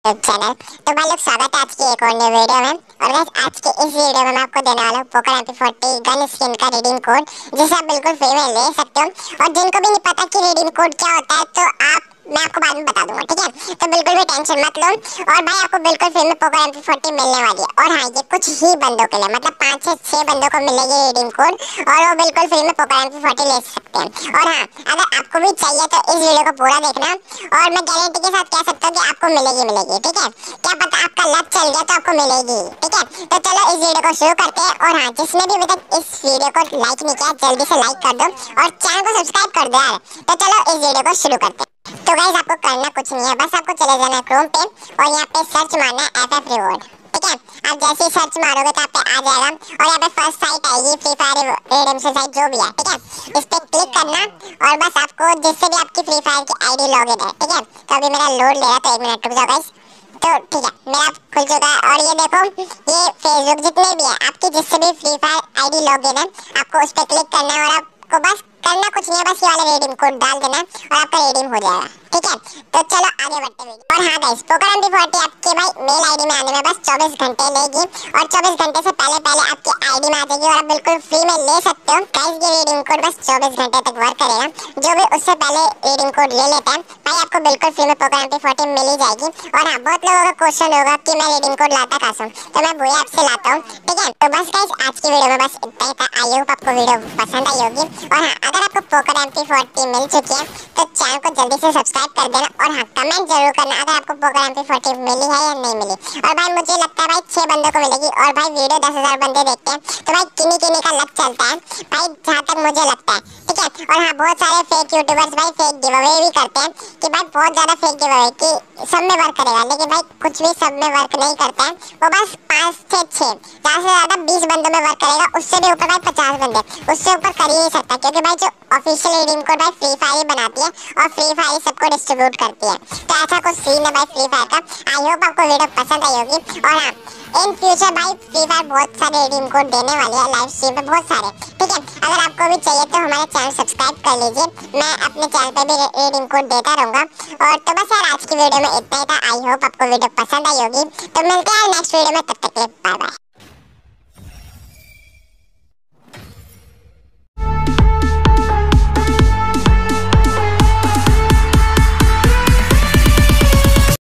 Channel. तो भाई लोग स्वागत है आज की एक और नई वीडियो में। और गाइस आज के इस वीडियो में मैं आपको देने वाला हूँ पोकर MP40 गन स्किन का रिडीम कोड, जिसे आप बिल्कुल फ्री में ले सकते हो। और जिनको भी नहीं पता कि रिडीम कोड क्या होता है तो मैं आपको बाद में बता दूंगा, ठीक है। तो बिल्कुल भी टेंशन मत लो। और भाई आपको बिल्कुल फ्री में पोकर MP40 मिलने वाली है। और हाँ, ये कुछ ही बंदों के लिए, मतलब 5 से 6 बंदों को मिलेगी रिडीम कोड, और वो बिल्कुल फ्री में पोकर MP40 ले सकते हैं। और हाँ, अगर आपको भी चाहिए तो इस वीडियो को पूरा देखना, और मैं गारंटी के साथ कह सकता हूँ कि आपको मिलेगी, ठीक है। क्या पता आपका लक चल गया तो आपको मिलेगी, ठीक है। तो चलो इस वीडियो को शुरू करते हैं। और हाँ, जिसने भी अभी तक इस वीडियो को लाइक नहीं किया जल्दी से लाइक कर दो और चैनल को सब्सक्राइब कर दो यार। तो चलो इस वीडियो को शुरू करते हैं। तो गाइस आपको करना कुछ नहीं है, बस आपको चले जाना है क्रोम पे और यहाँ पे सर्च मारना है FF रिवॉर्ड, ठीक है। आप जैसे ही सर्च मारोगे तो आप पे आ जाएगा और यहाँ पे फर्स्ट साइट आएगी फ्री फायर रिडेम्पशन साइट जो भी है, ठीक है। इस पे क्लिक करना और बस आपको जिससे भी आपकी फ्री फायर की आईडी लॉगिन है, ठीक है। तो अभी मेरा लोड ले रहा तो 1 मिनट रुक जाओ गाइस। तो ठीक है, मेरा खुल चुका है। और ये देखो, ये फेसबुक जितने भी है आपकी जिससे भी फ्री फायर आईडी लॉगिन है, आपको उस पे क्लिक करना है और आपको बस करना कुछ नहीं है, बस ये वाला रिडीम कोड डाल देना और आपका रिडीम हो जाएगा, ठीक है। तो चलो आगे बढ़ते हैं। और हाँ गाइस, पोकर MP40 आपके भाई मेल आईडी में आने में बस 24 घंटे लेगी, और 24 घंटे से पहले पहले आपकी आईडी में आ जाएगी और आप बिल्कुल फ्री में ले सकते हो। गाइस ये रिडीम कोड बस 24 घंटे तक वर्क करेगा। जो भी उससे पहले रिडीम कोड ले लेता है भाई आपको बिल्कुल फ्री में पोकर MP40 मिल ही जाएगी। और हाँ, बहुत लोगों का क्वेश्चन होगा कि मैं रिडीम कोड लाता कहाँ से, तो मैं वही आपसे लाता हूँ, ठीक है। तो बस गाइस आज की वीडियो में बस इतना ही था। आई होप आपको वीडियो पसंद आई होगी। और हाँ, अगर आपको पोकर MP40 मिल चुकी है तो चैनल को जल्दी से सब्सक्राइब कर देना। और हाँ, कमेंट जरूर करना अगर आपको पोकर MP40 मिली है या नहीं मिली। और भाई मुझे लगता है भाई 6 बंदों को मिलेगी। और भाई वीडियो 10,000 बंदे देखते हैं तो भाई किन्हीं का लक चलता है भाई, जहाँ तक मुझे लगता है, ठीक है। और हाँ, बहुत सारे फेक यूट्यूबर्स भाई फेक गिव अवे भी करते हैं कि भाई बहुत ज्यादा फेक गिव अवे कि सब में वर्क करेगा, लेकिन भाई कुछ भी सब में वर्क नहीं करता है। वो बस 5 से 6 ज्यादा से ज्यादा 20 बंदों में वर्क करेगा, उससे भी ऊपर भाई 50 बंदे, उससे ऊपर कर ही नहीं सकता, क्योंकि भाई जो ऑफिशियल रिडीम कोड भाई फ्री फायर ही बनाती है और फ्री फायर ही सबको डिस्ट्रीब्यूट करती है। तो ऐसा कुछ सीन है भाई फ्री फायर का। आई होप आपको वीडियो पसंद आई होगी। और हाँ, इन फ्यूचर भाई फ्री फायर बहुत सारे रिडीम कोड देने वाली है लाइव स्ट्रीम पे, बहुत सारे, ठीक है। अगर आपको भी चाहिए तो हमारे चैनल सब्सक्राइब कर लीजिए, मैं अपने चैनल पे भी रिडीम कोड देता रहूंगा। और तो बस यार आज की वीडियो में इतना ही था। आई होप आपको वीडियो पसंद आई होगी। तो मिलते हैं नेक्स्ट वीडियो में, तब तक के लिए बाय बाय।